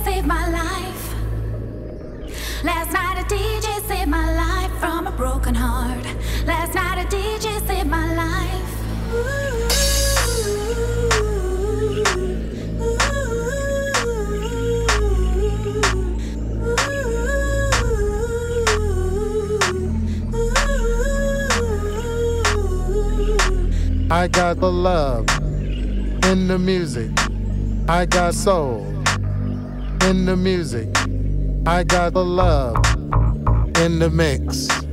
saved my life. Last night a DJ saved my life from a broken heart. Last night a DJ saved my life. I got the love in the music. I got soul in the music. I got the love in the mix.